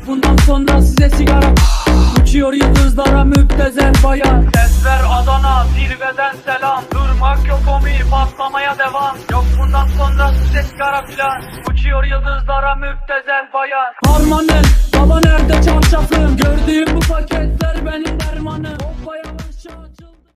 bundan sonra size sigara. Uçuyor yıldızlara müptezel bayan. Sesler Adana, zirveden selam. Durmak yok omi, patlamaya devam. Yok bundan sonra size sigara filan. Uçuyor yıldızlara müptezel bayan. Harmanel, babanel.